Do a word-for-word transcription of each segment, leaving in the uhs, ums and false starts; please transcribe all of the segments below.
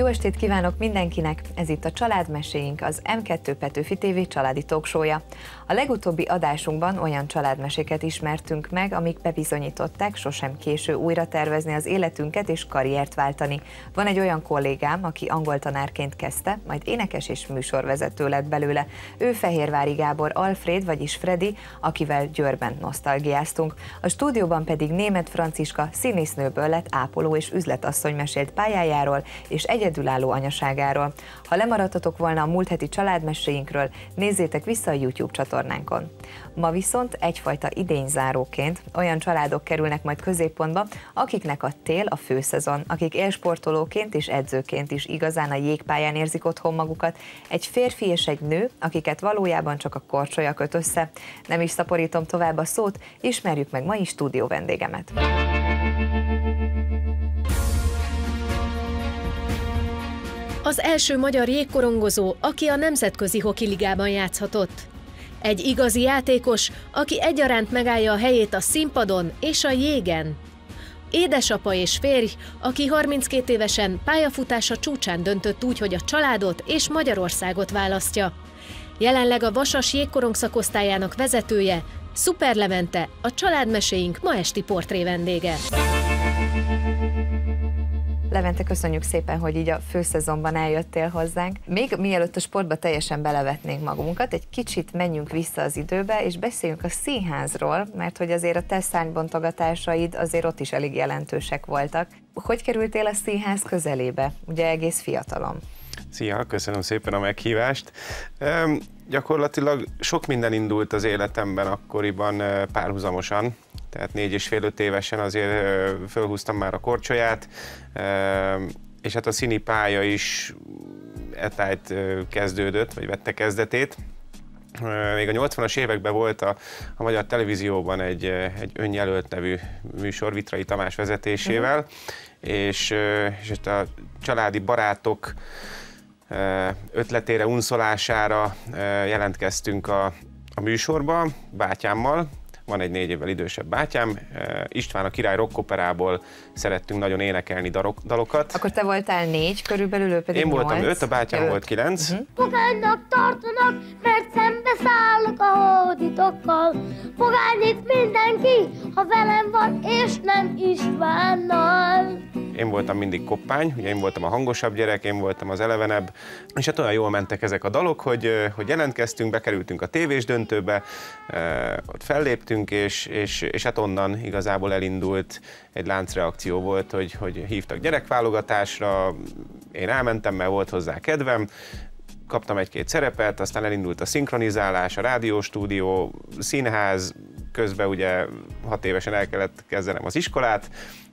Jó estét kívánok mindenkinek! Ez itt a Családmeséink, az em kettő Petőfi té vé családi talkshow-ja. A legutóbbi adásunkban olyan családmeséket ismertünk meg, amik bebizonyították, sosem késő újra tervezni az életünket és karriert váltani. Van egy olyan kollégám, aki angoltanárként kezdte, majd énekes és műsorvezető lett belőle. Ő Fehérvári Gábor Alfréd, vagyis Freddy, akivel Győrben nosztalgiáztunk. A stúdióban pedig Németh Franciska színésznőből lett ápoló és üzletasszony, mesélt pályájáról és egyedülálló anyaságáról. Ha lemaradtatok volna a múlt heti családmeséinkről, nézzétek vissza a YouTube csatornánkon. Ma viszont egyfajta idényzáróként olyan családok kerülnek majd középpontba, akiknek a tél a főszezon, akik élsportolóként és edzőként is igazán a jégpályán érzik otthon magukat, egy férfi és egy nő, akiket valójában csak a korcsolya köt össze. Nem is szaporítom tovább a szót, ismerjük meg mai stúdió vendégemet. Az első magyar jégkorongozó, aki a Nemzetközi Hokiligában játszhatott. Egy igazi játékos, aki egyaránt megállja a helyét a színpadon és a jégen. Édesapa és férj, aki harminckét évesen pályafutása csúcsán döntött úgy, hogy a családot és Magyarországot választja. Jelenleg a Vasas jégkorong szakosztályának vezetője, Szuper Levente, a Családmeséink ma esti portré vendége. Levente, köszönjük szépen, hogy így a főszezonban eljöttél hozzánk. Még mielőtt a sportba teljesen belevetnénk magunkat, egy kicsit menjünk vissza az időbe, és beszéljünk a színházról, mert hogy azért a te szárnybontogatásaid azért ott is elég jelentősek voltak. Hogy kerültél a színház közelébe? Ugye egész fiatalon. Szia, köszönöm szépen a meghívást. Üm, gyakorlatilag sok minden indult az életemben akkoriban párhuzamosan, tehát négy és fél öt évesen azért fölhúztam már a korcsolyát, és hát a színi pálya is etájt kezdődött, vagy vette kezdetét. Még a nyolcvanas években volt a, a Magyar Televízióban egy, egy önjelölt nevű műsor Vitrai Tamás vezetésével, uh-huh. és, és a családi barátok ötletére, unszolására jelentkeztünk a, a műsorba bátyámmal. Van egy négy évvel idősebb bátyám, István a Király rockoperából szerettünk nagyon énekelni dalokat. Akkor te voltál négy körülbelül, ő pedig Én nyolc. voltam öt, a bátyám öt. Volt kilenc. Uh-huh. Pogánynak tartanak, mert szembe szállok a hóditokkal. Pogányít mindenki, ha velem van, és nem Istvánnal. Én voltam mindig koppány, ugye én voltam a hangosabb gyerek, én voltam az elevenebb, és hát olyan jól mentek ezek a dalok, hogy, hogy jelentkeztünk, bekerültünk a tévés döntőbe, ott felléptünk, és, és, és hát onnan igazából elindult, egy láncreakció volt, hogy, hogy hívtak gyerekválogatásra, én elmentem, mert volt hozzá kedvem, kaptam egy-két szerepet, aztán elindult a szinkronizálás, a rádióstúdió, színház, közben ugye hat évesen el kellett kezdenem az iskolát,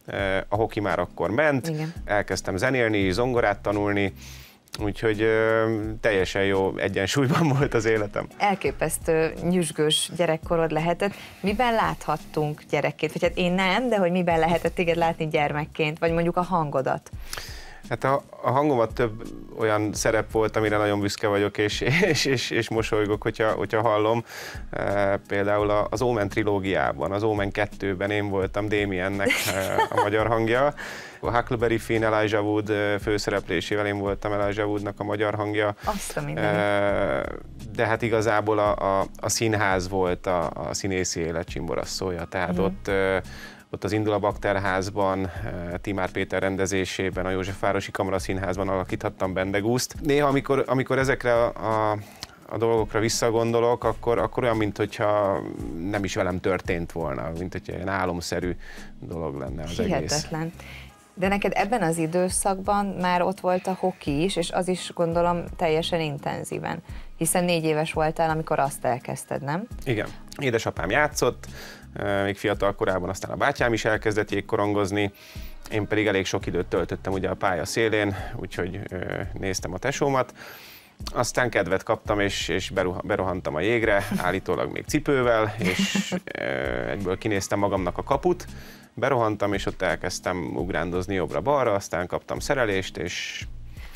a hoki már akkor ment, igen. Elkezdtem zenélni, zongorát tanulni, úgyhogy ö, teljesen jó egyensúlyban volt az életem. Elképesztő nyüzsgős gyerekkorod lehetett. Miben láthattunk gyerekként? Vagy hát én nem, de hogy miben lehetett téged látni gyermekként, vagy mondjuk a hangodat? Hát a, a hangomat több olyan szerep volt, amire nagyon büszke vagyok, és, és, és, és mosolygok, hogyha, hogyha hallom. E, például az Omen trilógiában, az Omen kettőben én voltam Damiennek a magyar hangja. A Huckleberry Finn, Elijah Wood főszereplésével én voltam Elijah Woodnak a magyar hangja. Azt a minden. E, de hát igazából a, a, a színház volt a, a színészi élet csimborasszója, tehát mm. ott Ott az Indul a Bakterházban, Timár Péter rendezésében, a Józsefvárosi Kamaraszínházban alakíthattam Bendegúzt. Néha, amikor, amikor ezekre a, a, a dolgokra visszagondolok, akkor, akkor olyan, mintha nem is velem történt volna, mint hogyha ilyen álomszerű dolog lenne az egész. Hihetetlen. De neked ebben az időszakban már ott volt a hoki is, és az is gondolom teljesen intenzíven, hiszen négy éves voltál, amikor azt elkezdted, nem? Igen. Édesapám játszott, még fiatal korában, aztán a bátyám is elkezdett jégkorongozni, én pedig elég sok időt töltöttem ugye a pálya szélén, úgyhogy néztem a tesómat. Aztán kedvet kaptam, és, és berohantam a jégre, állítólag még cipővel, és egyből kinéztem magamnak a kaput, berohantam, és ott elkezdtem ugrándozni jobbra-balra, aztán kaptam szerelést, és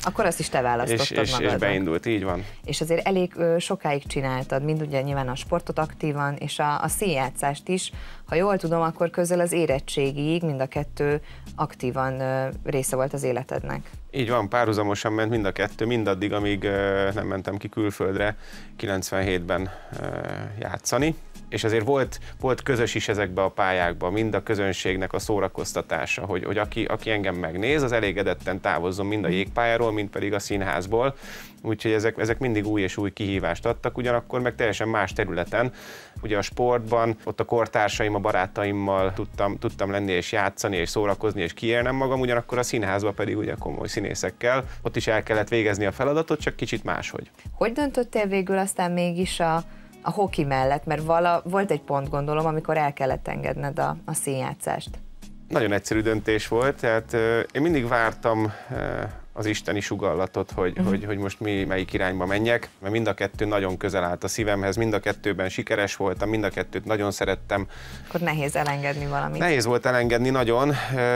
Akkor azt is te választottad és, és, magadnak. és beindult, így van. És azért elég ö, sokáig csináltad, mind ugye nyilván a sportot aktívan, és a, a színjátszást is. Ha jól tudom, akkor közel az érettségig mind a kettő aktívan ö, része volt az életednek. Így van, párhuzamosan ment mind a kettő, mindaddig, amíg ö, nem mentem ki külföldre kilencvenhétben ö, játszani. És azért volt, volt közös is ezekben a pályákban, mind a közönségnek a szórakoztatása, hogy, hogy aki, aki engem megnéz, az elégedetten távozzon mind a jégpályáról, mind pedig a színházból. Úgyhogy ezek, ezek mindig új és új kihívást adtak, ugyanakkor meg teljesen más területen. Ugye a sportban, ott a kortársaim, a barátaimmal tudtam, tudtam lenni és játszani és szórakozni és kiélnem magam, ugyanakkor a színházban pedig ugye komoly színészekkel. Ott is el kellett végezni a feladatot, csak kicsit máshogy. Hogy döntöttél végül aztán mégis a a hoki mellett, mert vala, volt egy pont, gondolom, amikor el kellett engedned a, a színjátszást. Nagyon egyszerű döntés volt, tehát euh, én mindig vártam euh, az isteni sugallatot, hogy, uh-huh. hogy, hogy most mi, melyik irányba menjek, mert mind a kettő nagyon közel állt a szívemhez, mind a kettőben sikeres voltam, mind a kettőt nagyon szerettem. Akkor nehéz elengedni valamit. Nehéz volt elengedni nagyon,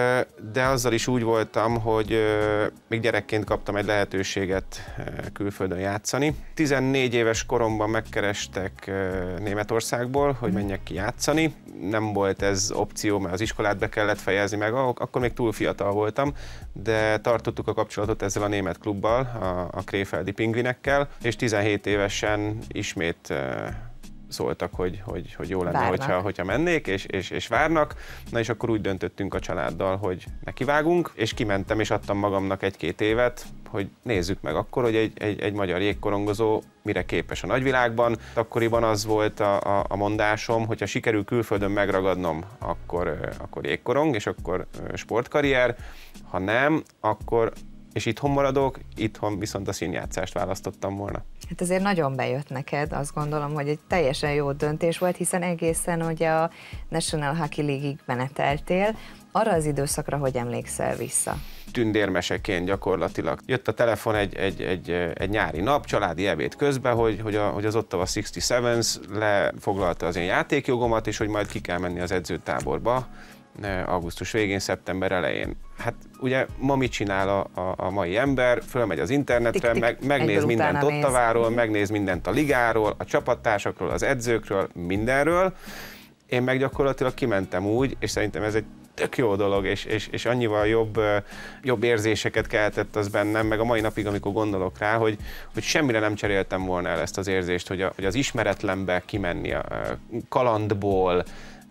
de azzal is úgy voltam, hogy még gyerekként kaptam egy lehetőséget külföldön játszani. tizennégy éves koromban megkerestek Németországból, hogy menjek ki játszani. Nem volt ez opció, mert az iskolát be kellett fejezni meg, akkor még túl fiatal voltam, de tartottuk a kapcsolatot ezzel a német klubbal, a, a Krefeld Pingvinekkel, és tizenhét évesen ismét uh, szóltak, hogy, hogy, hogy jó lenne, hogyha, hogyha mennék, és, és, és várnak. Na és akkor úgy döntöttünk a családdal, hogy nekivágunk, és kimentem, és adtam magamnak egy-két évet, hogy nézzük meg akkor, hogy egy, egy, egy magyar jégkorongozó mire képes a nagyvilágban. Akkoriban az volt a, a, a mondásom, hogyha sikerül külföldön megragadnom, akkor, akkor jégkorong, és akkor sportkarrier, ha nem, akkor és itthon maradok, itthon viszont a színjátszást választottam volna. Hát azért nagyon bejött neked, azt gondolom, hogy egy teljesen jó döntés volt, hiszen egészen ugye a National Hockey League-ig meneteltél. Arra az időszakra hogy emlékszel vissza? Tündérmeseként gyakorlatilag. Jött a telefon egy, egy, egy, egy nyári nap, családi ebéd közben, hogy, hogy, a, hogy az Ottawa hatvanhetes lefoglalta az én játékjogomat, és hogy majd ki kell menni az edzőtáborba augusztus végén, szeptember elején. Hát ugye ma mit csinál a, a, a mai ember? Fölmegy az internetre, tik, tik, meg, megnéz mindent Ottaváról, megnéz mindent a ligáról, a csapattársakról, az edzőkről, mindenről. Én meg gyakorlatilag kimentem úgy, és szerintem ez egy tök jó dolog, és, és, és annyival jobb, jobb érzéseket keltett az bennem, meg a mai napig, amikor gondolok rá, hogy, hogy semmire nem cseréltem volna el ezt az érzést, hogy, a, hogy az ismeretlenbe kimenni a kalandból,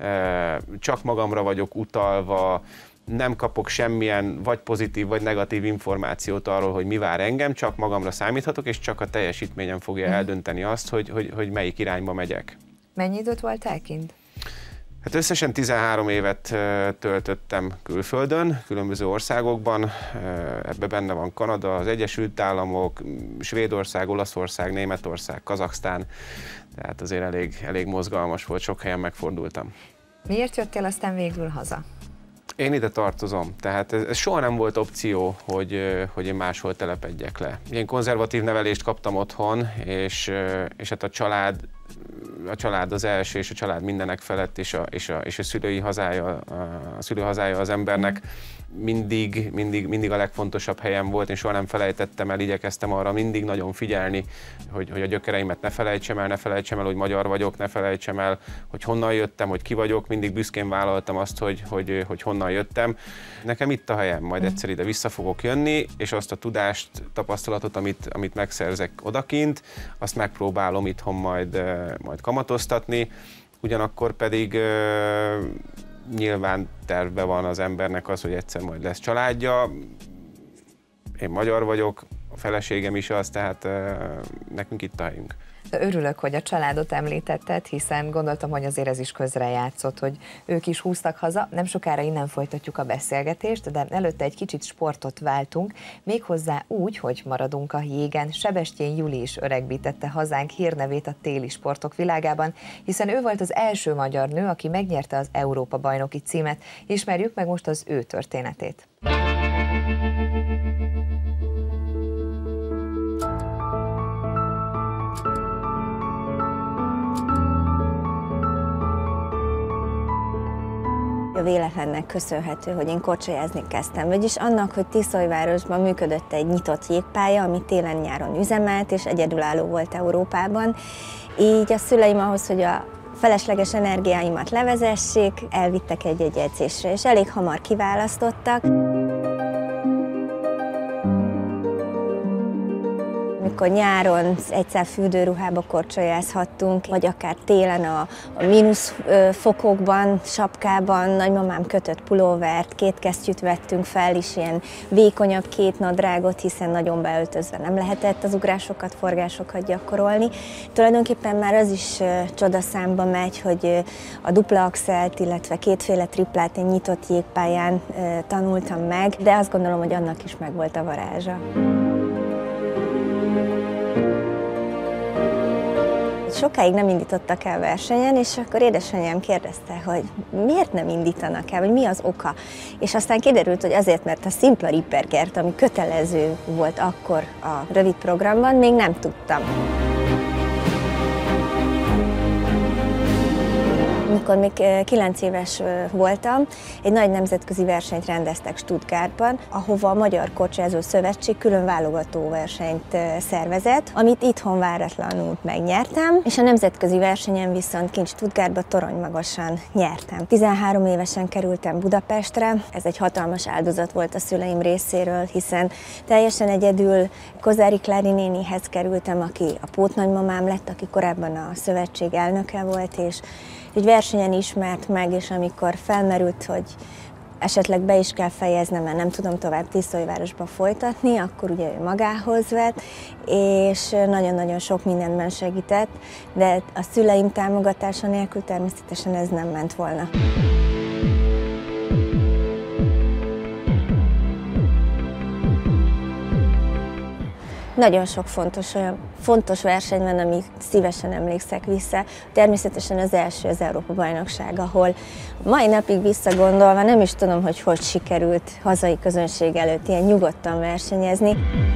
csak magamra vagyok utalva, nem kapok semmilyen vagy pozitív, vagy negatív információt arról, hogy mi vár engem, csak magamra számíthatok, és csak a teljesítményem fogja eldönteni azt, hogy, hogy, hogy melyik irányba megyek. Mennyi időt voltál kint? Hát összesen tizenhárom évet töltöttem külföldön, különböző országokban. Ebben benne van Kanada, az Egyesült Államok, Svédország, Olaszország, Németország, Kazaksztán. Tehát azért elég, elég mozgalmas volt, sok helyen megfordultam. Miért jöttél aztán végül haza? Én ide tartozom, tehát ez, ez soha nem volt opció, hogy, hogy én máshol telepedjek le. Én konzervatív nevelést kaptam otthon, és, és hát a család, a család az első, és a család mindenek felett, és a, és a, és a szülői hazája, a szülőhazája az embernek mindig, mindig, mindig a legfontosabb helyen volt, és soha nem felejtettem el, igyekeztem arra mindig nagyon figyelni, hogy, hogy a gyökereimet ne felejtsem el, ne felejtsem el, hogy magyar vagyok, ne felejtsem el, hogy honnan jöttem, hogy ki vagyok, mindig büszkén vállaltam azt, hogy, hogy, hogy honnan jöttem. Nekem itt a helyem, majd egyszer ide vissza fogok jönni, és azt a tudást, tapasztalatot, amit, amit megszerzek odakint, azt megpróbálom itthon majd, majd kamatoztatni, ugyanakkor pedig nyilván tervben van az embernek az, hogy egyszer majd lesz családja. Én magyar vagyok, a feleségem is az, tehát nekünk itt a helyünk. Örülök, hogy a családot említetted, hiszen gondoltam, hogy azért ez is közrejátszott, hogy ők is húztak haza. Nem sokára innen folytatjuk a beszélgetést, de előtte egy kicsit sportot váltunk, méghozzá úgy, hogy maradunk a jégen. Sebestyén Juli is öregbítette hazánk hírnevét a téli sportok világában, hiszen ő volt az első magyar nő, aki megnyerte az Európa-bajnoki címet. Ismerjük meg most az ő történetét. véletlennek köszönhető, hogy én korcsolyázni kezdtem. Vagyis annak, hogy Tiszaújvárosban működött egy nyitott jégpálya, ami télen-nyáron üzemelt, és egyedülálló volt Európában. Így a szüleim ahhoz, hogy a felesleges energiáimat levezessék, elvittek egy-egy edzésre, és elég hamar kiválasztottak. Amikor nyáron egyszer fürdőruhába korcsolyázhattunk, vagy akár télen a, a mínusz fokokban, sapkában, nagymamám kötött pulóvert, két kesztyűt vettünk fel, és ilyen vékonyabb két nadrágot, hiszen nagyon beöltözve nem lehetett az ugrásokat, forgásokat gyakorolni. Tulajdonképpen már az is csodaszámba megy, hogy a dupla axelt, illetve kétféle triplát én nyitott jégpályán tanultam meg, de azt gondolom, hogy annak is megvolt a varázsa. Sokáig nem indítottak el versenyen, és akkor édesanyám kérdezte, hogy miért nem indítanak el, vagy mi az oka. És aztán kiderült, hogy azért, mert a szimpla rippergert, ami kötelező volt akkor a rövid programban, még nem tudtam. Amikor még kilenc éves voltam, egy nagy nemzetközi versenyt rendeztek Stuttgartban, ahova a Magyar Korcsolyázó Szövetség külön válogató versenyt szervezett, amit itthon váratlanul megnyertem, és a nemzetközi versenyen viszont kint Stuttgartban toronymagasan nyertem. tizenhárom évesen kerültem Budapestre, ez egy hatalmas áldozat volt a szüleim részéről, hiszen teljesen egyedül Kozári Klári nénihez kerültem, aki a pótnagymamám lett, aki korábban a szövetség elnöke volt, és egy versenyen ismert meg, és amikor felmerült, hogy esetleg be is kell fejeznem, mert nem tudom tovább Tiszaújvárosba folytatni, akkor ugye ő magához vett, és nagyon-nagyon sok mindenben segített, de a szüleim támogatása nélkül természetesen ez nem ment volna. Nagyon sok fontos, olyan fontos verseny van, amit szívesen emlékszek vissza. Természetesen az első az Európa-bajnokság, ahol mai napig visszagondolva nem is tudom, hogy hogy sikerült hazai közönség előtt ilyen nyugodtan versenyezni.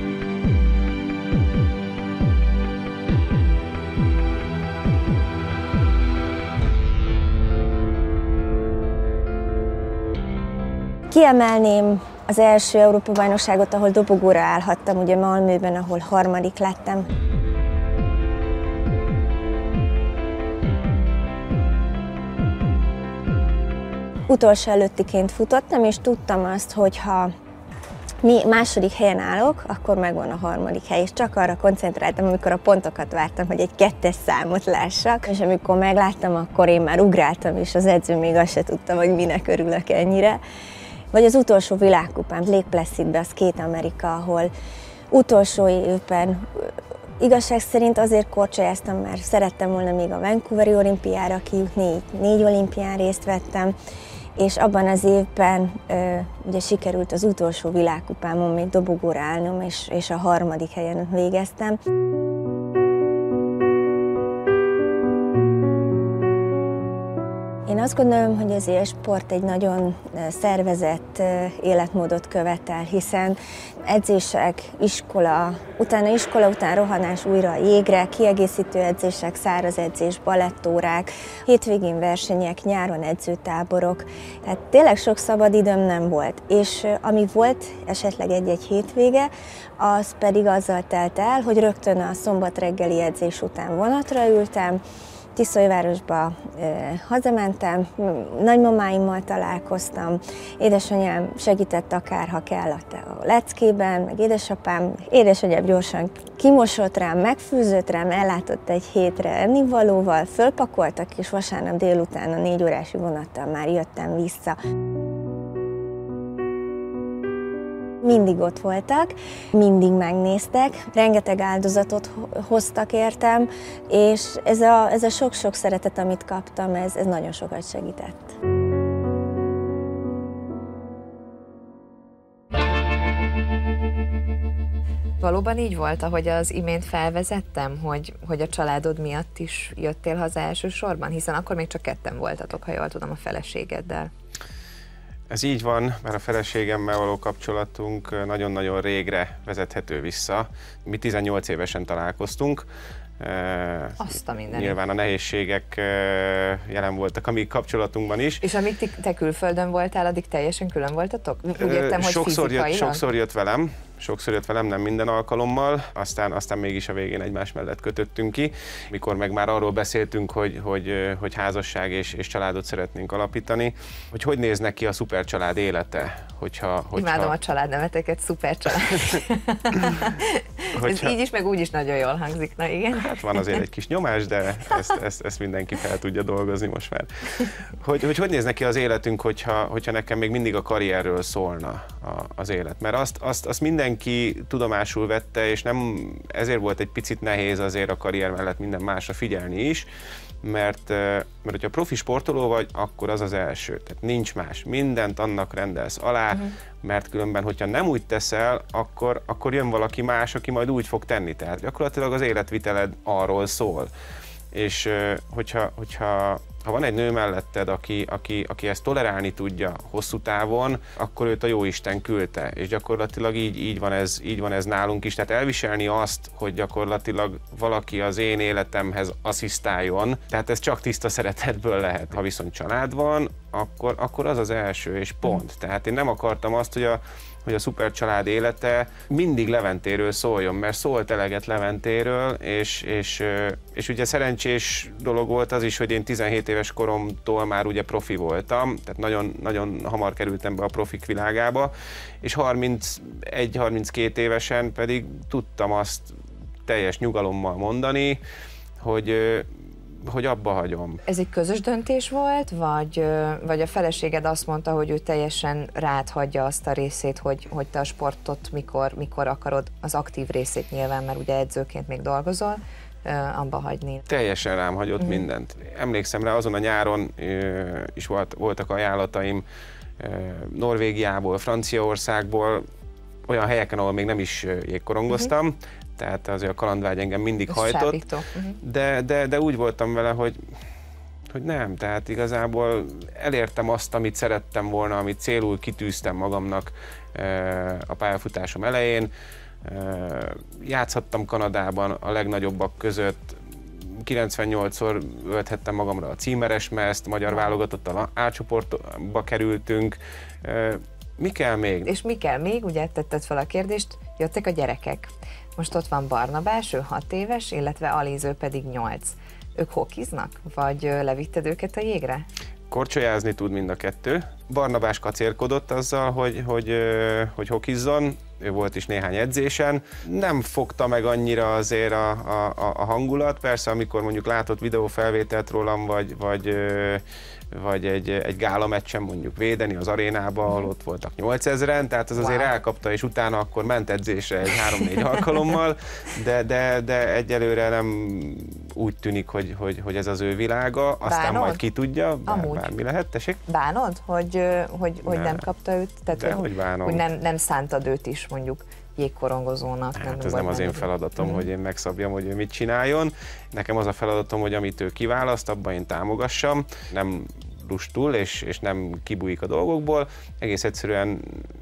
Kiemelném az első Európa-bajnokságot, ahol dobogóra állhattam, ugye Malmöben, ahol harmadik lettem. Utolsó előttiként futottam, és tudtam azt, hogy ha mi második helyen állok, akkor megvan a harmadik hely, és csak arra koncentráltam, amikor a pontokat vártam, hogy egy kettes számot lássak, és amikor megláttam, akkor én már ugráltam, és az edző még azt se tudta, hogy minek örülök ennyire. Vagy az utolsó világkupám, Lake Placidbe, az két Amerika, ahol utolsó évben igazság szerint azért korcsolyáztam, mert szerettem volna még a Vancouveri olimpiára kijutni, így négy olimpián részt vettem, és abban az évben ö, ugye sikerült az utolsó világkupámon még dobogóra állnom, és, és a harmadik helyen végeztem. Én azt gondolom, hogy az élsport egy nagyon szervezett életmódot követel, hiszen edzések, iskola, utána iskola után rohanás újra a jégre, kiegészítő edzések, száraz edzés, balettórák, hétvégén versenyek, nyáron edzőtáborok. Tehát tényleg sok szabadidőm nem volt, és ami volt esetleg egy-egy hétvége, az pedig azzal telt el, hogy rögtön a szombat reggeli edzés után vonatra ültem, Tiszaújvárosba eh, hazamentem, nagymamáimmal találkoztam, édesanyám segített akár, ha kell a leckében, meg édesapám. Édesanyám gyorsan kimosott rám, megfűzött rám, ellátott egy hétre ennivalóval, fölpakoltak, és vasárnap délután a négy órási vonattal már jöttem vissza. Mindig ott voltak, mindig megnéztek, rengeteg áldozatot hoztak értem, és ez a, ez a sok-sok szeretet, amit kaptam, ez, ez nagyon sokat segített. Valóban így volt, ahogy az imént felvezettem, hogy, hogy a családod miatt is jöttél haza elsősorban, hiszen akkor még csak ketten voltatok, ha jól tudom, a feleségeddel. Ez így van, mert a feleségemmel való kapcsolatunk nagyon-nagyon régre vezethető vissza. Mi tizennyolc évesen találkoztunk, Azt a mindenit. Nyilván a nehézségek jelen voltak a mi kapcsolatunkban is. És amíg ti, te külföldön voltál, addig teljesen külön voltatok? Úgy értem, hogy sokszor fizikailag? jött, sokszor jött velem, sokszor jött velem, nem minden alkalommal, aztán, aztán mégis a végén egymás mellett kötöttünk ki. Mikor meg már arról beszéltünk, hogy, hogy, hogy házasság és, és családot szeretnénk alapítani, hogy hogy néz neki a szupercsalád élete. Hogyha, hogyha... Imádom a családneveteket, szupercsalád. hogyha... Ez így is, meg úgy is nagyon jól hangzik, na igen. Hát van azért egy kis nyomás, de ezt, ezt, ezt mindenki fel tudja dolgozni most már. Hogy hogy, hogy néz neki az életünk, hogyha, hogyha nekem még mindig a karrierről szólna a, az élet. Mert azt, azt, azt mindenki tudomásul vette, és nem, ezért volt egy picit nehéz azért a karrier mellett minden másra figyelni is, mert, mert hogyha profi sportoló vagy, akkor az az első. Tehát nincs más. Mindent annak rendelsz alá, uh-huh. mert különben, hogyha nem úgy teszel, akkor, akkor jön valaki más, aki majd úgy fog tenni. Tehát gyakorlatilag az életviteled arról szól. És hogyha, hogyha ha van egy nő melletted, aki, aki, aki ezt tolerálni tudja hosszú távon, akkor őt a Jóisten küldte. És gyakorlatilag így, így, van ez, így van ez nálunk is. Tehát elviselni azt, hogy gyakorlatilag valaki az én életemhez asszisztáljon, tehát ez csak tiszta szeretetből lehet. Ha viszont család van, akkor, akkor az az első, és pont. Tehát én nem akartam azt, hogy a hogy a szupercsalád élete mindig Leventéről szóljon, mert szólt eleget Leventéről, és, és, és ugye szerencsés dolog volt az is, hogy én tizenhét éves koromtól már ugye profi voltam, tehát nagyon, nagyon hamar kerültem be a profik világába, és harmincegy harminckét évesen pedig tudtam azt teljes nyugalommal mondani, hogy hogy abba hagyom. Ez egy közös döntés volt, vagy, vagy a feleséged azt mondta, hogy ő teljesen rád hagyja azt a részét, hogy, hogy te a sportot mikor, mikor akarod, az aktív részét nyilván, mert ugye edzőként még dolgozol, abba hagyni? Teljesen rám hagyott uh-huh. mindent. Emlékszem rá, azon a nyáron is volt, voltak ajánlataim Norvégiából, Franciaországból, olyan helyeken, ahol még nem is jégkorongoztam, uh-huh. tehát azért a kalandvágy engem mindig ez hajtott, uh-huh. de, de, de úgy voltam vele, hogy, hogy nem, tehát igazából elértem azt, amit szerettem volna, amit célul kitűztem magamnak a pályafutásom elején. Játszhattam Kanadában a legnagyobbak között, kilencvennyolcszor ölthettem magamra a címeres mezt, magyar válogatottal A csoportba kerültünk. Mi kell még? És mi kell még? Ugye tetted fel a kérdést, jöttek a gyerekek. Most ott van Barnabás, ő hat éves, illetve Aliz, ő pedig nyolc. Ők hokiznak? Vagy levitted őket a jégre? Korcsolyázni tud mind a kettő. Barnabás kacérkodott azzal, hogy, hogy, hogy hokizzon, ő volt is néhány edzésen. Nem fogta meg annyira azért a, a, a hangulat, persze amikor mondjuk látott videófelvételt rólam, vagy, vagy, vagy egy, egy gála meccsen mondjuk védeni az arénába, ahol ott voltak nyolcezren, tehát az azért wow. elkapta, és utána akkor ment edzésre egy három-négy alkalommal, de, de, de egyelőre nem úgy tűnik, hogy, hogy, hogy ez az ő világa, aztán Bánod? Majd ki tudja, bár, bármi lehet, tessék? Bánod, hogy, hogy, hogy nem. nem kapta őt? Tehát, de hogy, hogy bánom. Hogy nem, nem szántad őt is mondjuk jégkorongozónak. Hát nem ez nem az én feladatom, mm. hogy én megszabjam, hogy ő mit csináljon. Nekem az a feladatom, hogy amit ő kiválaszt, abban én támogassam. Nem lustul, és, és nem kibújik a dolgokból. Egész egyszerűen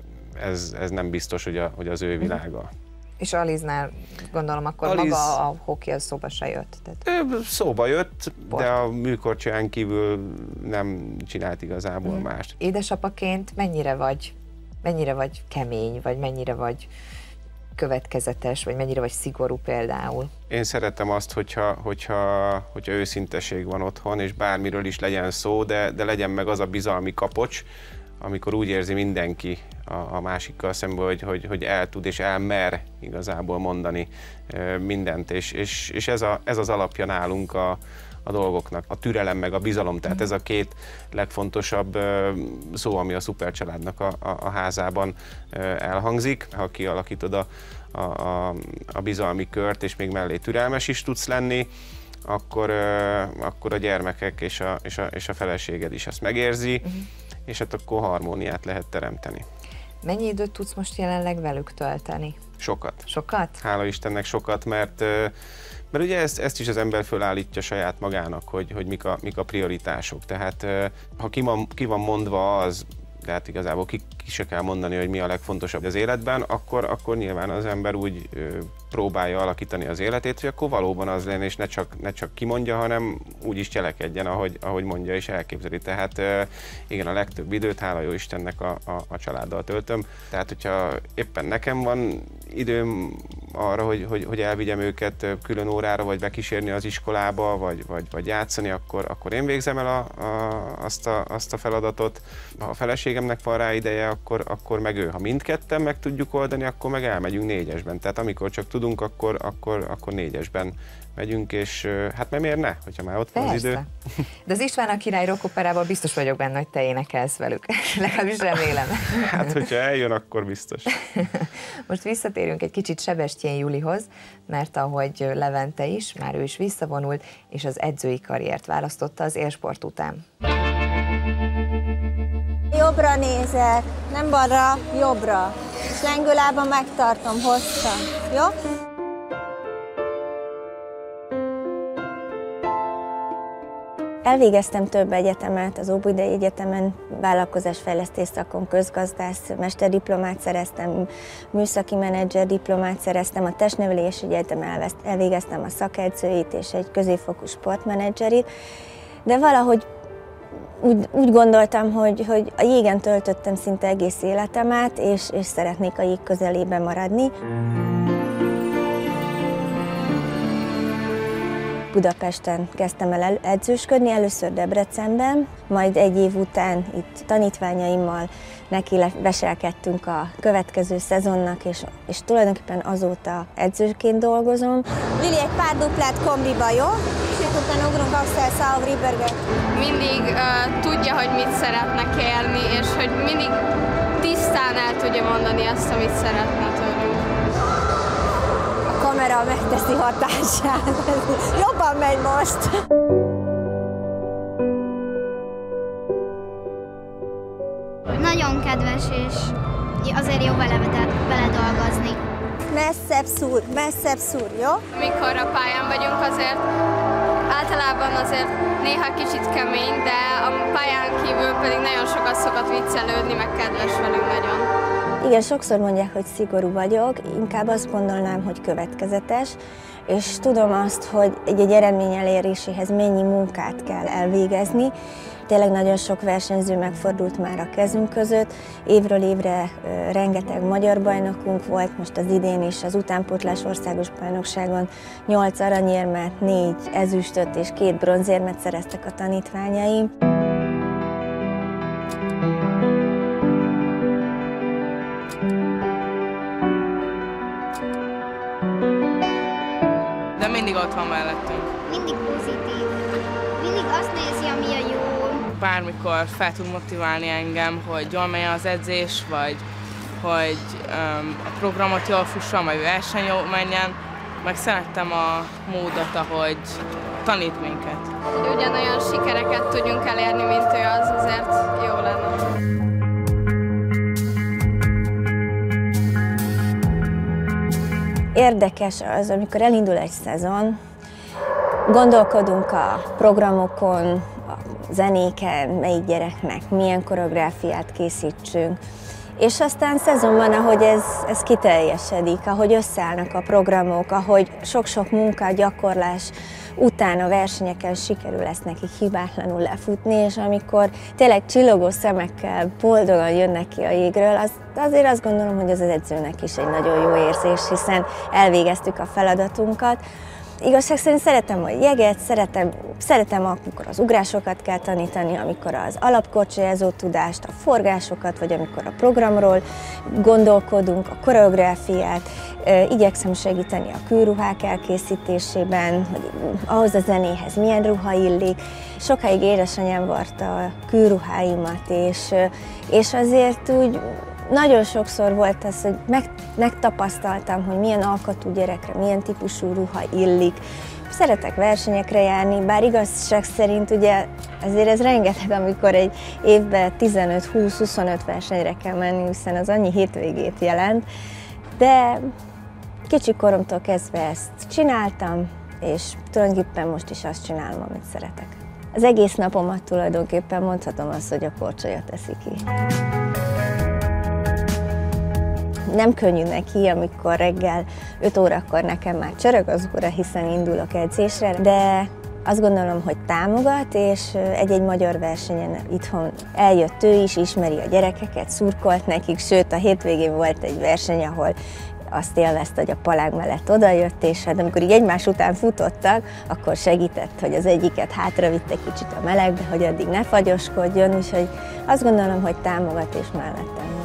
ez, ez nem biztos, hogy, a, hogy az ő világa. És Aliznál gondolom akkor Aliz... maga a hoki az szóba se jött? Tehát... Szóba jött, Port. de a műkorcsolyán kívül nem csinált igazából mm. mást. Édesapaként mennyire vagy, mennyire vagy kemény, vagy mennyire vagy következetes, vagy mennyire vagy szigorú például? Én szeretem azt, hogyha, hogyha, hogyha őszinteség van otthon, és bármiről is legyen szó, de, de legyen meg az a bizalmi kapocs, amikor úgy érzi mindenki a, a másikkal szemben, hogy, hogy, hogy el tud és elmer igazából mondani mindent, és, és, és ez, a, ez az alapja nálunk a, a dolgoknak, a türelem meg a bizalom, tehát mm. ez a két legfontosabb szó, ami a szupercsaládnak a, a, a házában elhangzik. Ha kialakítod a, a, a bizalmi kört, és még mellé türelmes is tudsz lenni, akkor, akkor a gyermekek és a, és, a, és a feleséged is ezt megérzi, mm. és hát akkor harmóniát lehet teremteni. Mennyi időt tudsz most jelenleg velük tölteni? Sokat. Sokat? Hála Istennek sokat, mert, mert ugye ezt, ezt is az ember fölállítja saját magának, hogy, hogy mik, a, mik a prioritások. Tehát ha ki van, ki van mondva az, tehát igazából ki, ki se kell mondani, hogy mi a legfontosabb az életben, akkor, akkor nyilván az ember úgy próbálja alakítani az életét, hogy akkor valóban az legyen, és ne csak, ne csak kimondja, hanem úgy is cselekedjen, ahogy, ahogy mondja és elképzeli. Tehát igen, a legtöbb időt, hála jó Istennek a, a, a családdal töltöm. Tehát, hogyha éppen nekem van időm arra, hogy, hogy, hogy elvigyem őket külön órára, vagy bekísérni az iskolába, vagy, vagy, vagy játszani, akkor, akkor én végzem el a, a, azt, a, azt a feladatot. Ha a feleségemnek van rá ideje, akkor, akkor meg ő. Ha mindketten meg tudjuk oldani, akkor meg elmegyünk négyesben. Tehát amikor csak tudunk, akkor, akkor, akkor négyesben megyünk, és hát nem miért ne, hogyha már ott van az idő. De az István a király rockoperában biztos vagyok benne, hogy te énekelsz velük. Legalábbis remélem. Hát, hogyha eljön, akkor biztos. Most visszatérünk egy kicsit Sebestyén Julihoz, mert ahogy Levente is, már ő is visszavonult, és az edzői karriert választotta az élsport után. Jobbra nézek, nem balra, jobbra. És lengőlábban megtartom hosszan. Jó? Elvégeztem több egyetemet, az Óbudai Egyetemen vállalkozásfejlesztés szakon közgazdász mesterdiplomát szereztem, műszaki menedzser diplomát szereztem, a Testnevelési Egyetemen elvégeztem a szakedzőit és egy középfokú sportmenedzserit, de valahogy úgy, úgy gondoltam, hogy, hogy a jégen töltöttem szinte egész életemet, és, és szeretnék a jég közelében maradni. Budapesten kezdtem el edzősködni, először Debrecenben, majd egy év után itt tanítványaimmal neki veselkedtünk a következő szezonnak, és, és tulajdonképpen azóta edzőként dolgozom. Lili, egy pár duplát kombiba, jó? És utána ugrunk Axel Sauer Riberget. Mindig uh, tudja, hogy mit szeretne kérni, és hogy mindig tisztán el tudja mondani azt, amit szeretne tőlünk. A kamera megteszi hatását. Jobban megy most. Nagyon kedves, és azért jó vele, vele dolgozni. Messzebb szúr, messzebb szúr, jó? Mikor a pályán vagyunk, azért általában azért néha kicsit kemény, de a pályán kívül pedig nagyon sokat szokott viccelődni, meg kedves velünk nagyon. Igen, sokszor mondják, hogy szigorú vagyok, inkább azt gondolnám, hogy következetes, és tudom azt, hogy egy-egy eredmény eléréséhez mennyi munkát kell elvégezni. Tényleg nagyon sok versenyző megfordult már a kezünk között, évről évre rengeteg magyar bajnokunk volt, most az idén is az utánpótlás országos bajnokságon nyolc aranyérmet, négy ezüstöt és két bronzérmet szereztek a tanítványaim. De mindig ott van mellettünk. Mindig pozitív. Mindig azt nézi, ami a jó. Bármikor fel tud motiválni engem, hogy jól menjen az edzés, vagy hogy um, a programot jól fusson, vagy verseny jól menjen. Meg szerettem a módot, ahogy tanít minket. Hogy ugyanolyan sikereket tudjunk elérni, mint ő, az azért jó lenne. Érdekes az, amikor elindul egy szezon, gondolkodunk a programokon, a zenéken, melyik gyereknek milyen koreográfiát készítsünk, és aztán szezonban, ahogy ez, ez kiteljesedik, ahogy összeállnak a programok, ahogy sok-sok munka, gyakorlás után a versenyeken sikerül ezt nekik hibátlanul lefutni, és amikor tényleg csillogó szemekkel boldogan jönnek ki a jégről, az, azért azt gondolom, hogy az az edzőnek is egy nagyon jó érzés, hiszen elvégeztük a feladatunkat. Igazság szerint szeretem a jeget, szeretem, szeretem amikor az ugrásokat kell tanítani, amikor az alapkorcsolyázó tudást, a forgásokat, vagy amikor a programról gondolkodunk, a koreográfiát. Igyekszem segíteni a kőruhák elkészítésében, hogy ahhoz a zenéhez milyen ruha illik. Sokáig édesanyám varta a kőruháimat, és, és azért úgy nagyon sokszor volt az, hogy meg, megtapasztaltam, hogy milyen alkatú gyerekre, milyen típusú ruha illik. Szeretek versenyekre járni, bár igazság szerint ugye azért ez rengeteg, amikor egy évben tizenöt-húsz-huszonöt versenyre kell menni, hiszen az annyi hétvégét jelent, de kicsi koromtól kezdve ezt csináltam, és tulajdonképpen most is azt csinálom, amit szeretek. Az egész napomat tulajdonképpen mondhatom azt, hogy a korcsolya teszi ki. Nem könnyű neki, amikor reggel öt órakor nekem már csörög az óra, hiszen indulok edzésre, de azt gondolom, hogy támogat, és egy-egy magyar versenyen itthon eljött ő is, ismeri a gyerekeket, szurkolt nekik, sőt a hétvégén volt egy verseny, ahol azt élvezte, hogy a palág mellett odajött, és hát amikor így egymás után futottak, akkor segített, hogy az egyiket hátravitt egy kicsit a melegbe, hogy addig ne fagyoskodjon, úgyhogy azt gondolom, hogy támogat és mellettem van.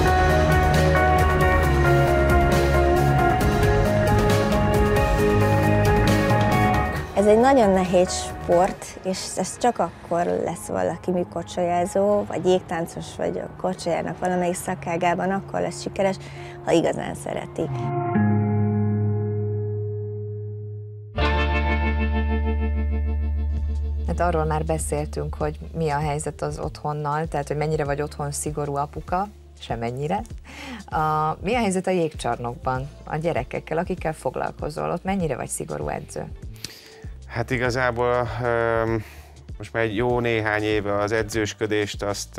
Ez egy nagyon nehéz sport, és ez csak akkor lesz valaki műkorcsolyázó, vagy jégtáncos, vagy a korcsolyának valamelyik szakágában, akkor lesz sikeres, ha igazán szereti. Hát arról már beszéltünk, hogy mi a helyzet az otthonnal, tehát hogy mennyire vagy otthon szigorú apuka, semennyire. A, mi a helyzet a jégcsarnokban, a gyerekekkel, akikkel foglalkozol, ott mennyire vagy szigorú edző? Hát igazából most már egy jó néhány éve az edzősködést azt,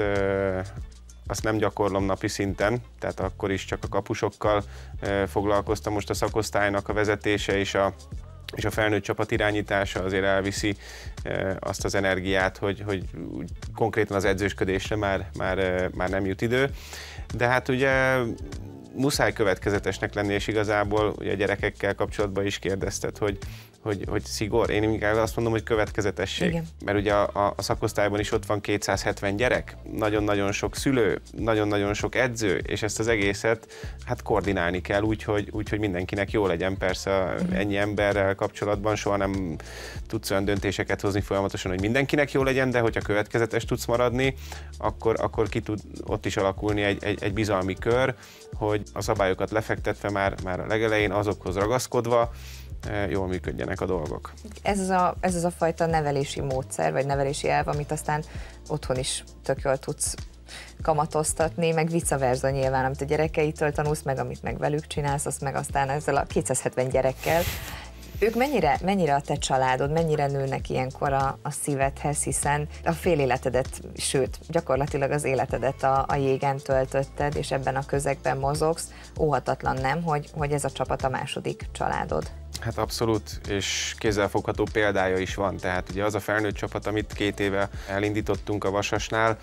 azt nem gyakorlom napi szinten, tehát akkor is csak a kapusokkal foglalkoztam. Most a szakosztálynak a vezetése és a, és a felnőtt csapat irányítása azért elviszi azt az energiát, hogy, hogy konkrétan az edzősködésre már, már, már nem jut idő. De hát ugye muszáj következetesnek lenni, és igazából ugye a gyerekekkel kapcsolatban is kérdezted, hogy Hogy, hogy szigor. Én inkább azt mondom, hogy következetesség. Igen. Mert ugye a, a, a szakosztályban is ott van kétszázhetven gyerek, nagyon-nagyon sok szülő, nagyon-nagyon sok edző, és ezt az egészet hát koordinálni kell úgy, hogy, úgy, hogy mindenkinek jó legyen. Persze igen. Ennyi emberrel kapcsolatban soha nem tudsz olyan döntéseket hozni folyamatosan, hogy mindenkinek jó legyen, de hogyha következetes tudsz maradni, akkor, akkor ki tud ott is alakulni egy, egy, egy bizalmi kör, hogy a szabályokat lefektetve már, már a legelején azokhoz ragaszkodva, jól működjenek a dolgok. Ez az a, ez az a fajta nevelési módszer, vagy nevelési elv, amit aztán otthon is tök jól tudsz kamatoztatni, meg vice versa nyilván, amit a gyerekeitől tanulsz, meg amit meg velük csinálsz, azt meg aztán ezzel a kétszázhetven gyerekkel. Ők mennyire, mennyire a te családod, mennyire nőnek ilyenkor a, a szívedhez, hiszen a fél életedet, sőt, gyakorlatilag az életedet a, a jégen töltötted, és ebben a közegben mozogsz, óhatatlan nem, hogy, hogy ez a csapat a második családod. Hát abszolút, és kézzelfogható példája is van. Tehát ugye az a felnőtt csapat, amit két éve elindítottunk a Vasasnál,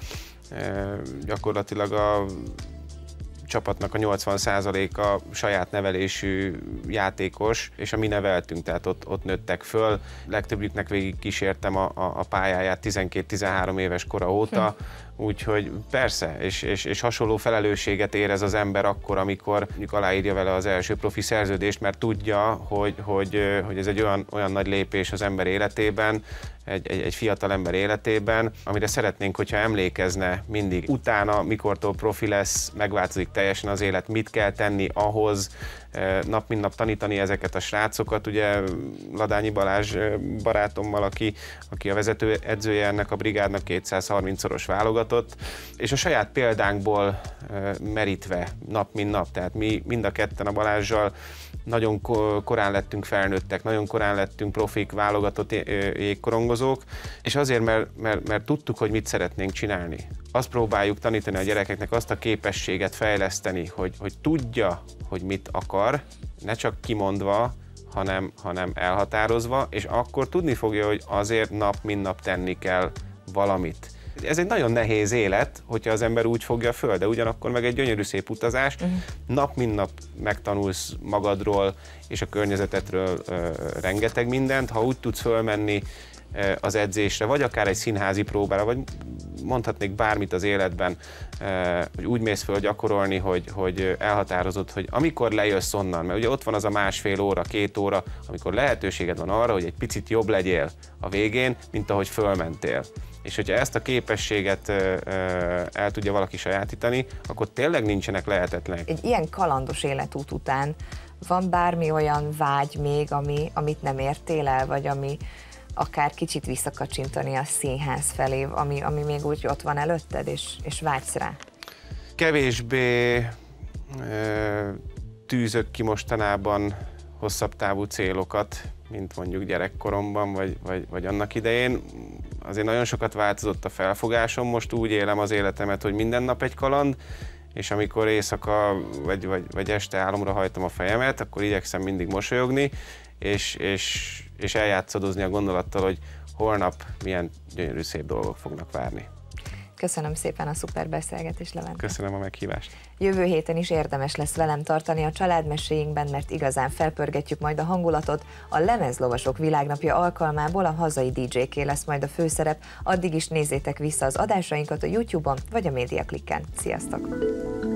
gyakorlatilag a csapatnak a nyolcvan százaléka saját nevelésű játékos, és a mi neveltünk, tehát ott, ott nőttek föl. Legtöbbjüknek végig kísértem a, a, a pályáját tizenkét-tizenhárom éves kora óta, úgyhogy persze, és, és, és hasonló felelősséget érez az ember akkor, amikor mondjuk aláírja vele az első profi szerződést, mert tudja, hogy, hogy, hogy ez egy olyan, olyan nagy lépés az ember életében, egy, egy, egy fiatal ember életében, amire szeretnénk, hogyha emlékezne mindig. Utána, mikortól profi lesz, megváltozik teljesen az élet, mit kell tenni ahhoz, nap mint nap tanítani ezeket a srácokat. Ugye Ladányi Balázs barátommal, aki, aki a vezető edzője ennek a brigádnak, kétszázharmincszoros válogatott, és a saját példánkból merítve nap mint nap, tehát mi mind a ketten a Balázssal nagyon korán lettünk felnőttek, nagyon korán lettünk profik, válogatott jégkorongozók, és azért, mert, mert, mert tudtuk, hogy mit szeretnénk csinálni. Azt próbáljuk tanítani a gyerekeknek, azt a képességet fejleszteni, hogy, hogy tudja, hogy mit akar, ne csak kimondva, hanem, hanem elhatározva, és akkor tudni fogja, hogy azért nap mint nap tenni kell valamit. Ez egy nagyon nehéz élet, hogyha az ember úgy fogja föl, de ugyanakkor meg egy gyönyörű szép utazás. Uh-huh. Nap mint nap megtanulsz magadról és a környezetedről uh, rengeteg mindent. Ha úgy tudsz fölmenni uh, az edzésre, vagy akár egy színházi próbára, vagy mondhatnék bármit az életben, uh, hogy úgy mész föl gyakorolni, hogy, hogy elhatározod, hogy amikor lejössz onnan, mert ugye ott van az a másfél óra, két óra, amikor lehetőséged van arra, hogy egy picit jobb legyél a végén, mint ahogy fölmentél. És hogyha ezt a képességet ö, ö, el tudja valaki sajátítani, akkor tényleg nincsenek lehetetlenek. Egy ilyen kalandos életút után van bármi olyan vágy még, ami, amit nem értél el, vagy ami akár kicsit visszakacsintani a színház felé, ami, ami még úgy ott van előtted, és, és vágysz rá? Kevésbé ö, tűzök ki mostanában hosszabb távú célokat, mint mondjuk gyerekkoromban, vagy, vagy, vagy annak idején. Azért nagyon sokat változott a felfogásom, most úgy élem az életemet, hogy minden nap egy kaland, és amikor éjszaka vagy, vagy, vagy este álomra hajtom a fejemet, akkor igyekszem mindig mosolyogni, és, és, és eljátszadozni a gondolattal, hogy holnap milyen gyönyörű szép dolgok fognak várni. Köszönöm szépen a szuper beszélgetést, Levente. Köszönöm a meghívást. Jövő héten is érdemes lesz velem tartani a családmeséinkben, mert igazán felpörgetjük majd a hangulatot. A Lemezlovasok Világnapja alkalmából a hazai dé dzsé-ké lesz majd a főszerep. Addig is nézzétek vissza az adásainkat a YouTube-on vagy a Médiaklikken. Sziasztok!